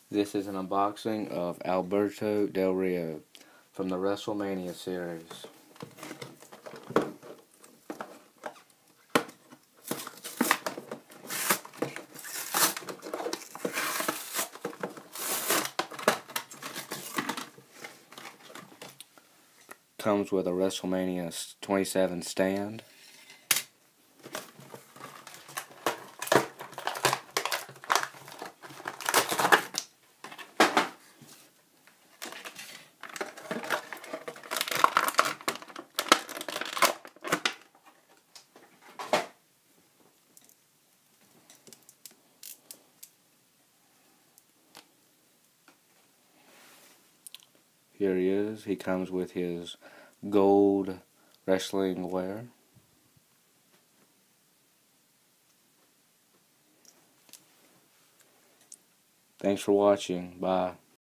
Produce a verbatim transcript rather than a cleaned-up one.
This is an unboxing of Alberto Del Rio from the WrestleMania series. Comes with a WrestleMania twenty-seven stand. Here he is. He comes with his gold wrestling wear. Thanks for watching. Bye.